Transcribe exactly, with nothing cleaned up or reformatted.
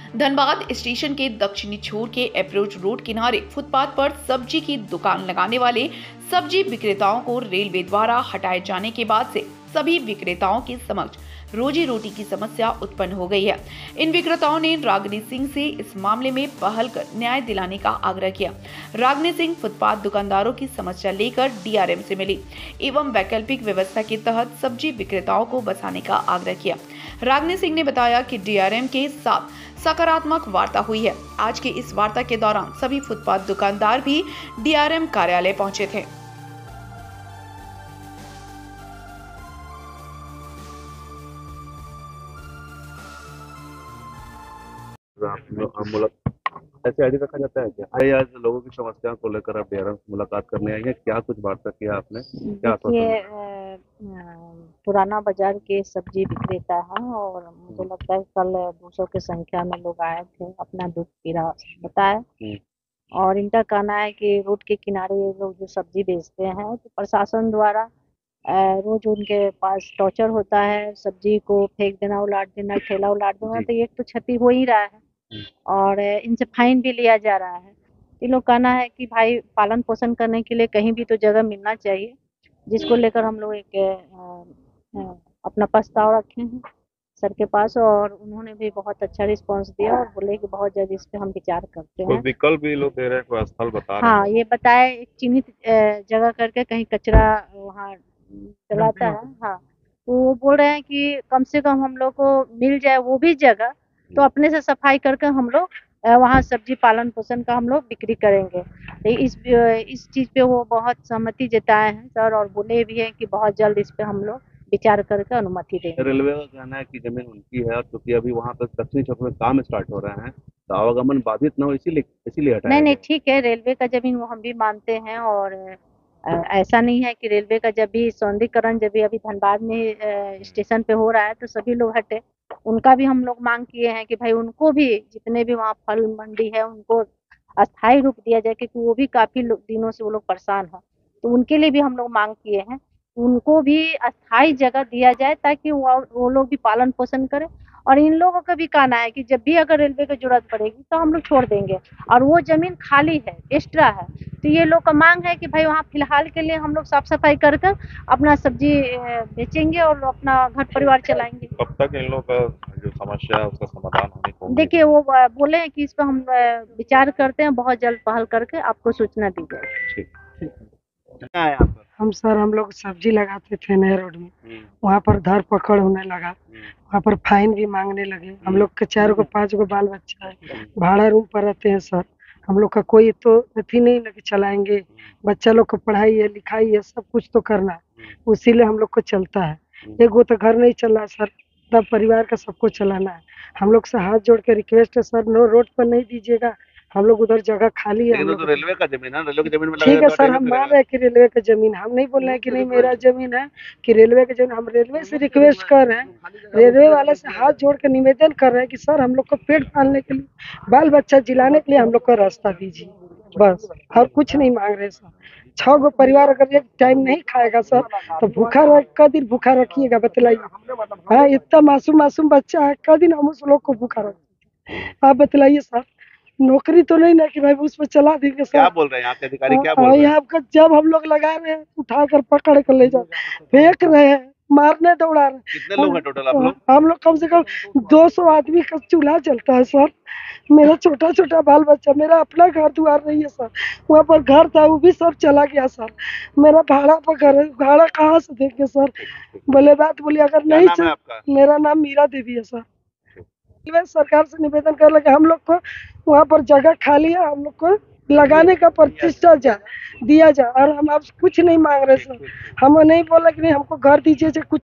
Dhanbad station के दक्षिणी छोर के अप्रोच रोड किनारे फुटपाथ पर सब्जी की दुकान लगाने वाले सब्जी विक्रेताओं को रेलवे द्वारा हटाए जाने के बाद से सभी विक्रेताओं के समक्ष रोजी रोटी की समस्या उत्पन्न हो गई है। इन विक्रेताओं ने रागिनी सिंह से इस मामले में पहल कर न्याय दिलाने का आग्रह किया। रागिनी सिंह फुटपाथ दुकानदारों की समस्या लेकर डीआरएम से मिली एवं वैकल्पिक व्यवस्था के तहत सब्जी विक्रेताओं को बसाने का आग्रह किया। रागिनी सिंह ने बताया कि डीआरएम के साथ सकारात्मक वार्ता हुई है। आज की इस वार्ता के दौरान सभी फुटपाथ दुकानदार भी डीआरएम कार्यालय पहुंचे थे। ऐसे आईडी रखा जाता है क्या? आइए आज लोगों की समस्याओं को लेकर आप डीआरएम से मुलाकात करने आई हैं, क्या कुछ वार्ता किया आपने? क्या देखिए, पुराना बाजार के सब्जी विक्रेता हैं और मुझे लगता है कल दो सौ की संख्या में लोग आए थे, अपना दुख पीड़ा बताया। और इनका कहना है कि रोड के किनारे लोग जो सब्जी बेचते हैं तो प्रशासन द्वारा रोज उनके पास टॉर्चर होता है, सब्जी को फेंक देना, उलाट देना, ठेला उलाट देना, तो एक तो क्षति हो ही रहा है और इनसे फाइन भी लिया जा रहा है। इन लोग कहना है कि भाई पालन पोषण करने के लिए कहीं भी तो जगह मिलना चाहिए, जिसको लेकर हम लोग एक आ, आ, अपना प्रस्ताव रखे हैं सर के पास और उन्होंने भी बहुत अच्छा रिस्पांस दिया और बोले कि बहुत जल्द इस पे हम विचार करते हैं। विकल्प भी लोग दे रहे हैं, कोई स्थल बता रहे हैं। हाँ, ये बताए एक चिन्हित जगह करके कहीं कचरा वहाँ चलाता है। हाँ, तो वो बोल रहे हैं कि कम से कम हम लोग को मिल जाए वो भी जगह, तो अपने से सफाई करके हम लोग वहाँ सब्जी पालन पोषण का हम लोग बिक्री करेंगे। इस इस चीज़ पे वो बहुत सहमति जताए हैं सर और बोले भी हैं कि बहुत जल्द इस पे हम लोग विचार करके अनुमति देंगे। रेलवे का कहना है कि जमीन उनकी है, क्योंकि अभी वहाँ पर दक्षिणी चौक में काम स्टार्ट हो रहे हैं तो आवागमन बाधित न हो, इसीलिए इसीलिए हटाया। नहीं नहीं, ठीक है, रेलवे का जमीन वो हम भी मानते हैं और ऐसा नहीं है कि रेलवे का जब भी सौंदर्यीकरण जब भी अभी धनबाद में स्टेशन पे हो रहा है तो सभी लोग हटे। उनका भी हम लोग मांग किए हैं कि भाई उनको भी जितने भी वहाँ फल मंडी है उनको अस्थायी रूप दिया जाए, क्योंकि वो भी काफ़ी दिनों से वो लोग परेशान हैं। तो उनके लिए भी हम लोग मांग किए हैं, उनको भी अस्थायी जगह दिया जाए ताकि वो वो लोग भी पालन पोषण करें। और इन लोगों का भी कहना है कि जब भी अगर रेलवे की जरूरत पड़ेगी तो हम लोग छोड़ देंगे और वो जमीन खाली है, एक्स्ट्रा है, तो ये लोग का मांग है कि भाई वहाँ फिलहाल के लिए हम लोग साफ सफाई कर कर अपना सब्जी बेचेंगे और अपना घर परिवार चलाएंगे। कब तक इन लोग का जो समस्या है उसका समाधान होने को? देखिए, वो बोले हैं कि इस पर हम विचार करते हैं, बहुत जल्द पहल करके आपको सूचना दी जाएगी। हम सर हम लोग सब्जी लगाते थे नए रोड में, वहाँ पर धर पकड़ होने लगा, वहाँ पर फाइन भी मांगने लगे। हम लोग के चार को पाँच को बाल बच्चा है, भाड़ा रूम पर रहते हैं सर। हम लोग का कोई तो अथी नहीं लगे चलाएंगे, बच्चा लोग को पढ़ाई है लिखाई है सब कुछ तो करना है, उसीलिए हम लोग को चलता है। एक वो तो घर नहीं चल रहा सर, तब परिवार का सबको चलाना है। हम लोग से हाथ जोड़ के रिक्वेस्ट है सर, नो रोड पर नहीं दीजिएगा, हम लोग उधर जगह खाली है। तो रेलवे का जमीन है, रेलवे की जमीन में ठीक है सर, हम मान रहे हैं कि रेलवे का जमीन, हम नहीं बोल रहे हैं कि नहीं मेरा जमीन है कि रेलवे का जमीन। हम रेलवे से रिक्वेस्ट कर रहे हैं, रेलवे वाले से हाथ जोड़ के निवेदन कर रहे हैं कि सर हम लोग को पेट पालने के लिए, बाल बच्चा जिलाने के लिए हम लोग को रास्ता दीजिए, बस और कुछ नहीं मांग रहे सर। छह गो परिवार अगर एक टाइम नहीं खाएगा सर तो भूखा रह क दिन भूखा रखिएगा बताइए? हाँ, इतना मासूम मासूम बच्चा है, क दिन हम उस लोग को भूखा रखिए? आप बताइए सर, नौकरी तो नहीं ना कि भाई उस पर चला देंगे सर। क्या बोल रहे हैं यहाँ के अधिकारी, क्या बोल रहे हैं? यहाँ का जब हम लोग लगा रहे हैं उठा कर पकड़ कर ले जा फेंक रहे हैं, मारने दौड़ा रहे हैं। कितने लोग हैं टोटल आप लोग? हम लोग कम से कम दो सौ आदमी का चूल्हा जलता है सर। मेरा छोटा छोटा बाल बच्चा, मेरा अपना घर द्वार नहीं है सर, वहाँ पर घर था वो भी सब चला गया सर। मेरा भाड़ा पर घर है, भाड़ा कहाँ से देंगे सर? बोले बात बोली अगर नहीं चल। मेरा नाम मीरा देवी है सर। सरकार से निवेदन कर लगे हम लोग को वहाँ पर जगह खाली है, हम लोग को लगाने का प्रतिष्ठा जा दिया जाए और हम आप कुछ नहीं मांग रहे सर। हम नहीं बोला कि नहीं हमको घर दीजिए, कुछ